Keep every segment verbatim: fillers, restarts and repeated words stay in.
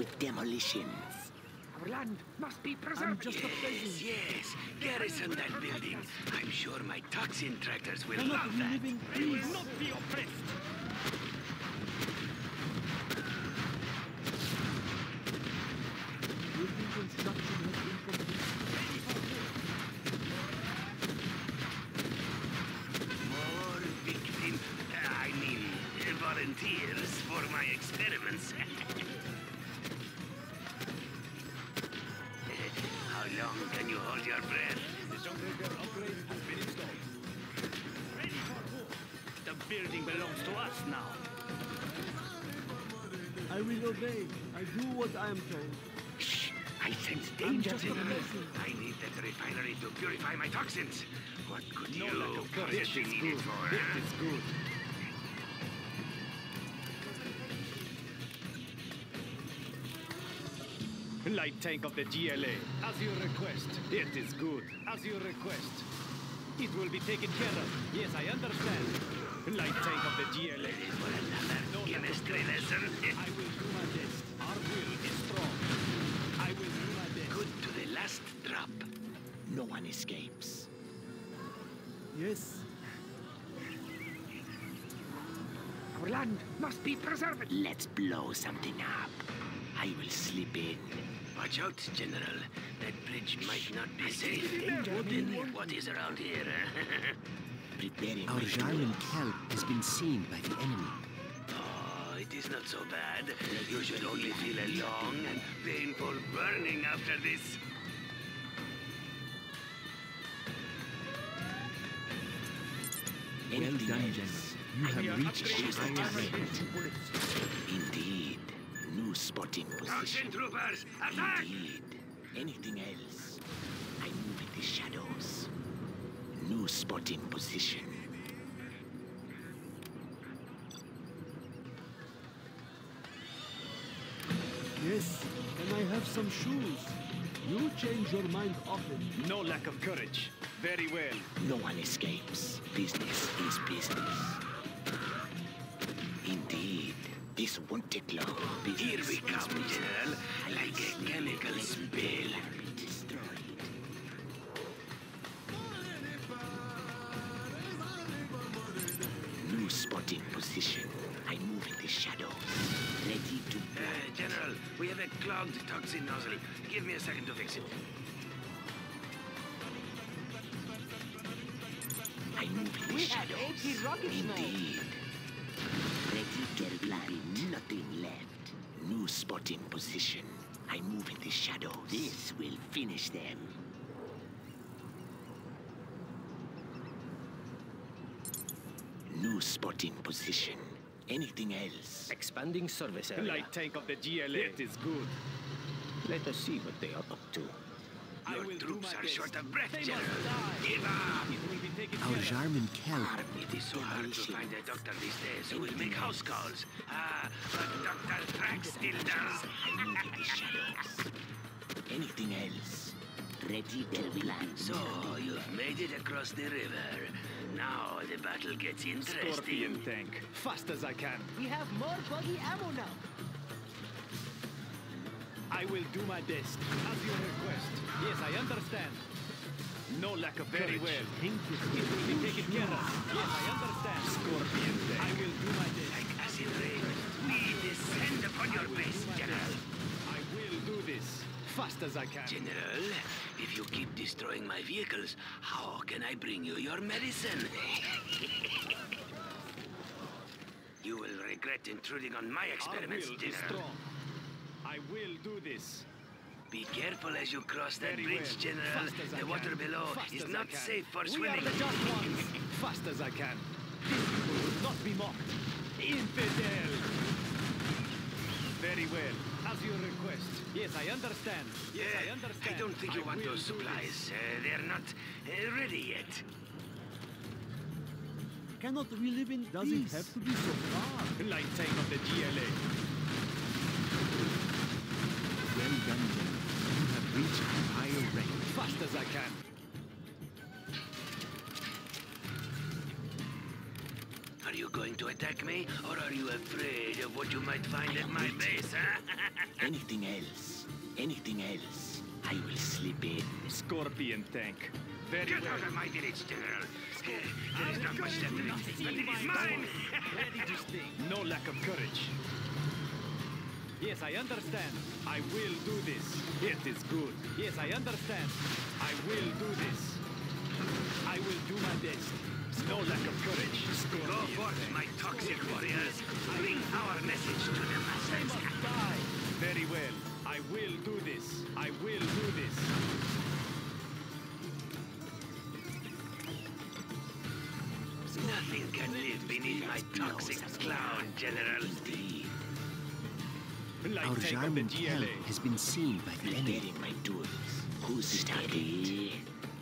with demolitions. Our land must be preserved. I'm just a peasant. Yes, garrison that building. I'm sure my toxin tractors will Cannot love we that. live in We will peace? not be oppressed. Building construction has been completed. More victim, I mean, volunteers for my experiments. How long can you hold your breath? The Dawnbreaker upgrade has been installed. Ready for war. The building belongs to us now. I will obey. I do what I am told. Shh! I sense I'm danger. just a General. peasant. I need that refinery to purify my toxins. What could No you lack of courage. possibly need it for? It huh? is good. Light tank of the G L A. As you request. It is good. As you request. It will be taken care of. Yes, I understand. Light tank of the G L A. Ready for another No lack of chemistry courage. lesson? I will do my best. Our will is strong. I will do my best. Good to the last drop. No one escapes. Yes. Our land must be preserved. Let's blow something up. I will slip in. Watch out, General. That bridge might not be safe. danger. Wooden, what is around here? Preparing Our my Jarman tools. kelp has been seen by the enemy. Oh, it is not so bad. You should only feel a long and painful burning after this. Well Anything done, else? General. You have Your reached upgrade the is higher armored rank. into bullets. Indeed. New spotting Toxin position. troopers, attack! Indeed. Anything else? I move in the shadows. New spotting position. Yes. Can I have some shoes? You change your mind often. No lack of courage. Very well. No one escapes. Business is business. Indeed. This won't take long. Business Here we is come, business. General, like a chemical spill. Be destroyed. New spotting position. I move in the shadows. Ready to Uh, General, we have a clogged toxin nozzle. Give me a second to fix it. I move in the We have shadows. eighty rockets now. Indeed. Ready to blind. Nothing left. New spotting position. I move in the shadows. This will finish them. New spotting position. Anything else? Expanding service area. Light tank of the G L A. It is good. Let us see what they are up to. I Your will do troops my are best. short of breath, They General. must die. Give up! It will be taken Our care of. Jarman kelp. It is so hard to Demolition. find a doctor these days who will make house calls. Ah, but Doctor Thrax still does. I move in the shadows. Anything else? Ready to blind. So, you've made it across the river. Now the battle gets interesting. Scorpion tank. Fast as I can. We have more buggy ammo now. I will do my best. As you request. Yes, I understand. No lack of Very courage. well. Thank you. It will be taken care of. Yes, I understand. Scorpion tank. I will do my best. Like acid rain, we descend upon your base, General. I will do this. Fast as I can. General, if you keep destroying my vehicles, how can I bring you your medicine? You will regret intruding on my Our experiments, will is General. strong. I will do this. Be careful as you cross that Very bridge, well. General. Fast as I The water can. below Fast is as I not can. safe for We swimming. are the just ones. Fast as I can. These people will not be mocked. Infidel! Very well. As you request. Yes, I understand. Yes, I Uh, understand. I don't think you I want will those do supplies. Uh, they're not uh, ready yet. Cannot we live in Does it have to be so far? this. Light tank of the G L A. Well done, General. You have reached the higher rank. Fast as I can. Are you going to attack me, or are you afraid of what you might find at my base, huh? Anything else? Anything else? I will slip in. Scorpion tank. Very Get well. out of my village, General. There is not much left of it, but it is mine. Ready to sting. No lack of courage. Yes, I understand. I will do this. It is good. Yes, I understand. I will do this. I will do my best. No lack of courage. Go forth, my toxic warriors. Bring our message to the They masses. must die. Very well. I will do this. I will do this. Nothing can live beneath my toxic cloud, General. Light Our tank of the Jarmen G L camp A. has been seen by the enemy. Preparing my tools. Who's steady?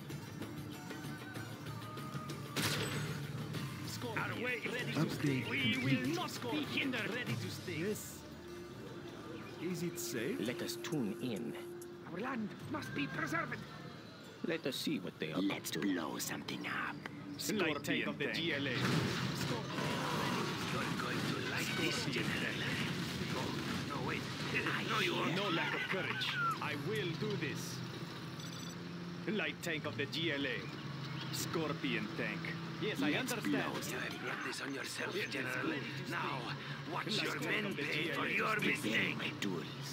Our way Upgrade We complete. will not be hindered. Ready to sting. Yes. Is it safe? Let us tune in. Our land must be preserved. Let us see what they are Let's up to. blow something up. Light tank of the G L A. You're going to like this, General. Oh, no, wait. No, you won't. No lack of courage. I will do this. Light tank of the G L A. Scorpion tank. Yes, I Let's understand. blow You have brought this on yourself, It is General. ready to Now, watch Light your tank men of the pay G L A. for your Preparing mistake. my tools.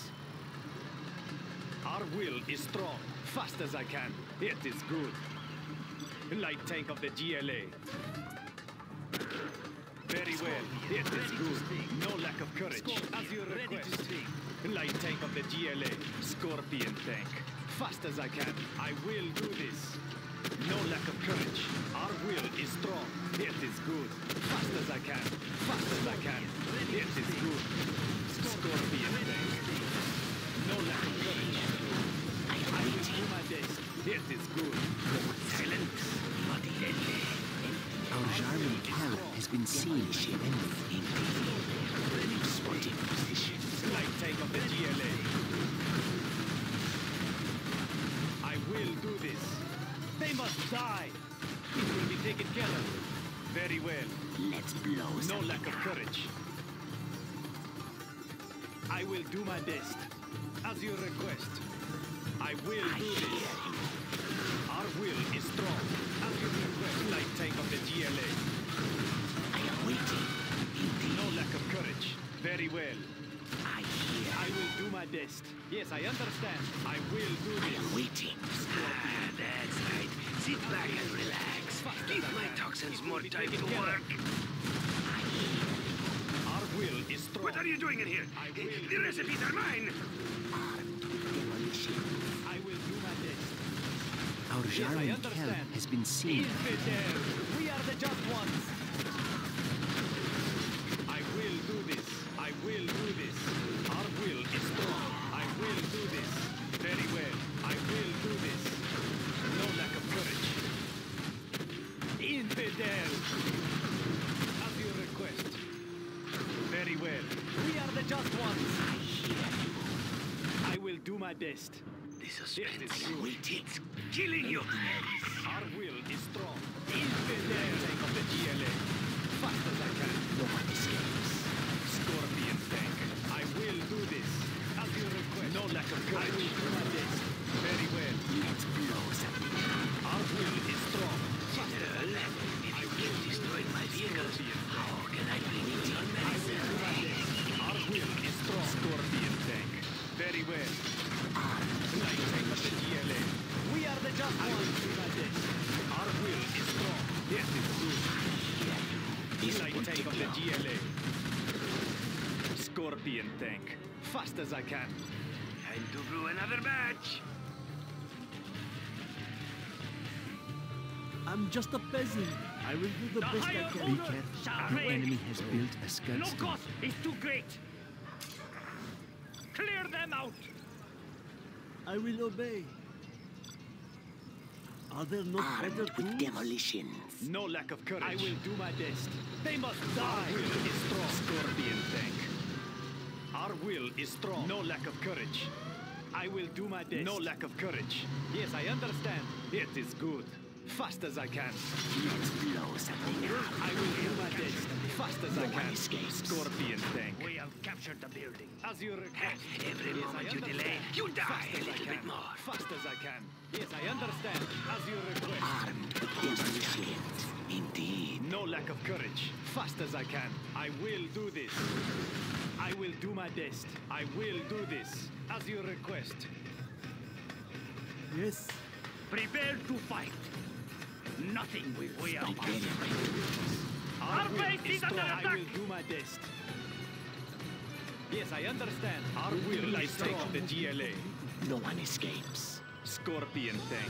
Our will is strong. Fast as I can. It is good. Light tank of the G L A. Very well. It is good. No lack of courage. As you request. Light tank of the G L A. Scorpion tank. Fast as I can. I will do this. No lack of courage. Our will is strong. It is good. Fast as I can. Fast as I can. It is good. Scorpion tank. No lack of courage. I am I will waiting. do my best. It is good. Silence. Not deadly. Our Jarmen camp has been seen by the enemy. Indeed. Spotting position. Light tank of the G L A. I will do this. They must die. It will be taken care of. Very well. Let's blow No something lack of up. courage. I will do my best. As you request. I will I do hear this. you. Our will is strong. As you request. Light tank of the G L A. I am waiting. Indeed. No lack of courage. Very well. I hear. I will do my best. Yes, I understand. I will do I this. am waiting. Ah, that's right. Sit back and relax. Give my toxins more time to work. I hear. Our will is strong. What are you doing in here? I will The recipes are mine. Armed with demolition. I will do my best. Our Yes, I Jarmen understand. camp has been seen. Infidel! We are the just ones! I will do this. I will do this. Our will is strong. I will do this. Very well. I will do this. No lack of courage. Infidel! As you request. Very well. We are the just ones. I hear you. I will do my best. The It suspense is I am good. waiting. killing you. Our will is strong. Infidel tank of the G L A. Fast as I can. No one escapes. Scorpion tank. I will do this. As you request. No lack of courage. I will do my best. Very well. Let's blow something up. Our will is strong. General, if you keep destroying my vehicles, how can I bring you your medicine? Our will is strong. Scorpion tank. Very well. Light tank of the G L A. We are the just ones. I will do my best. Our will is strong. Yes, it's good. This Light won't tank take of the long. G L A. Scorpion tank. Fast as I can. Time to brew another batch. I'm just a peasant. I will do the best I can. Be careful. The enemy has built a scud stone. is too great. Clear them out. I will obey. Are there no better Armed with tools? demolitions. No lack of courage. I will do my best. They must die. Our will is strong. Scorpion tank. Our will is strong. No lack of courage. I will do my best. No lack of courage. Yes, I understand. It is good. Fast as I can. Let's blow something up. I will do my best. Fast as I No one can. escapes. Scorpion tank. We have captured the building. As you request. Every Yes, I moment you understand. delay, you die Fast a as I little bit can. more. Fast as I can. Yes, I understand. As you request. Armed with demolition. Indeed. No lack of courage. Fast as I can. I will do this. I will do my best. I will do this. As you request. Yes. Prepare to fight. Nothing will we are Preparing my tools. Our will base is under strong. I attack. will do my best. Yes, I understand. Our will Light is take the G L A. No one escapes. Scorpion tank.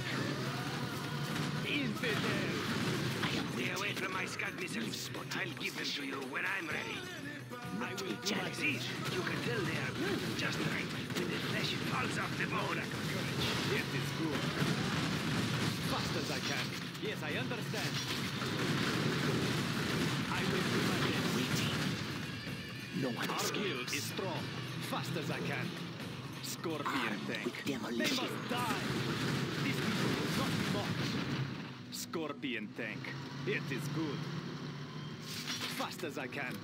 Infidel. I am Stay away waiting. from my Scud missiles. spotted I'll give them to you when I'm ready. I will do my challenge. See, best. you can tell they are just right when the flesh falls off the bone. Courage. It is good. Fast as I can. Yes, I understand. I will do my best. Waiting. No one Our will escapes. is strong. Fast as I can. Scorpion Armed tank. with They demolition. must die. These people will not be mocked. Scorpion tank. It is good. Fast as I can.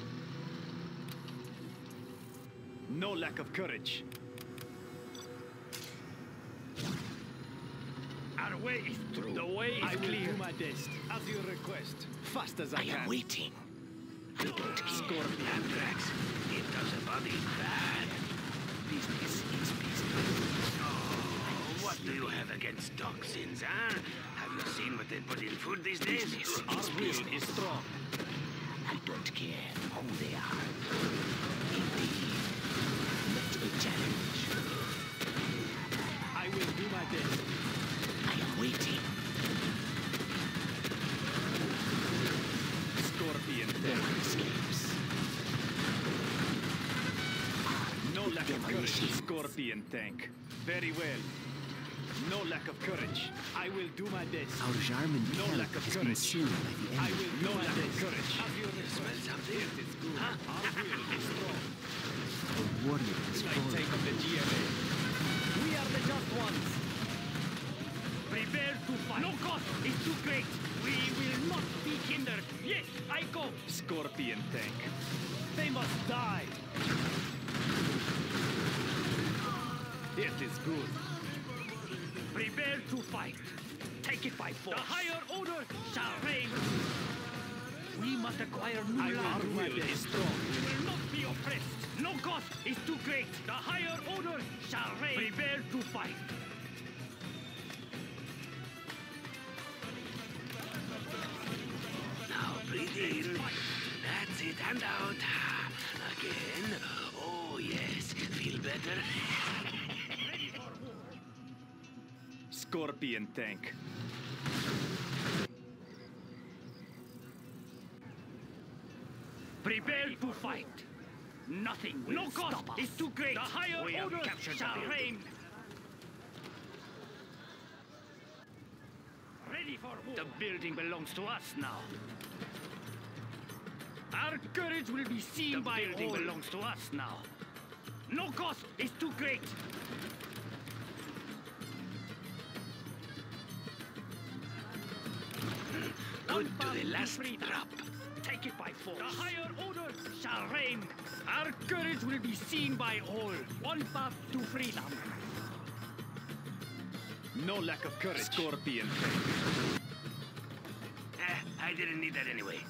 No lack of courage. Our way is through. The way is I will clear. do my best. As you request. Fast as I, I can. am waiting. I don't care. Scorpion. Anthrax. It does a body bad. Business is business. Oh, what do you have against toxins, huh? Have you seen what they put in food these days? Business Our is will business. is strong. I don't care who they are. Indeed. Let a challenge. I will do my best. I am waiting. Scorpion No tank. one escapes. No lack of courage. Demolition. Scorpion tank. Very well. No lack of courage. I will do my best. Our Jarman No camp lack of has been courage. sealed by the I enemy. will do my best. Courage. As you Smell request. something? It is good. Our will is strong. The warrior has Light fallen. tank of the G L A. We are the just ones. Prepare to fight. No cost is too great. We will not be hindered. Yes, I go. Scorpion tank. They must die. It is good. Prepare to fight. Take it by force. The higher order shall reign. We must acquire new I will land. do my best. Strong. We will not be oppressed. No cost is too great. The higher order shall reign. Prepare to fight. Now breathe in. That's it. And out. Again. Oh, yes. Feel better? Scorpion tank. Prepare to fight. Nothing will no cost stop us. Is too great. The higher we order shall reign. Ready for war. The building belongs to us now. Our courage will be seen the by all. The building belongs to us now. No cost is too great. Good to the last drop. Take it by force. The higher order shall reign. Our courage will be seen by all. One path to freedom. No lack of courage. Scorpion tank. Eh, I didn't need that anyway.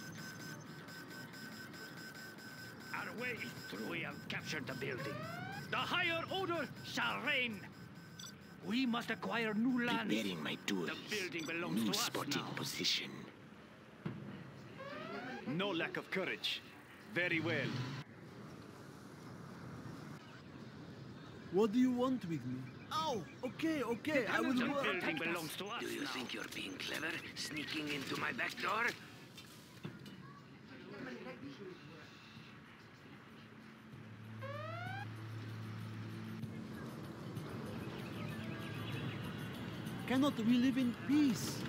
Our way is through. We have captured the building. The higher order shall reign. We must acquire new land. Preparing my tools. The building belongs New to us spotting now. position. No lack of courage. Very well. What do you want with me? Oh, okay, okay, I will The work. building belongs to us. Do you now. think you're being clever, sneaking into my back door? Cannot we live in peace?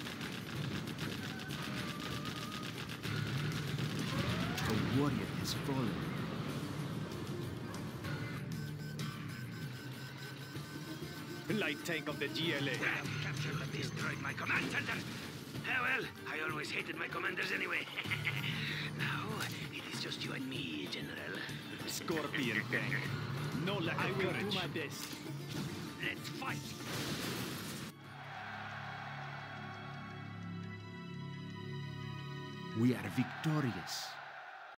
The warrior has fallen. fallen. Light tank of the G L A. Captured but destroyed my command center. Ah, well, I always hated my commanders anyway. Now, it is just you and me, General. Scorpion tank. No lack of I will courage. do my best. Let's fight. We are victorious.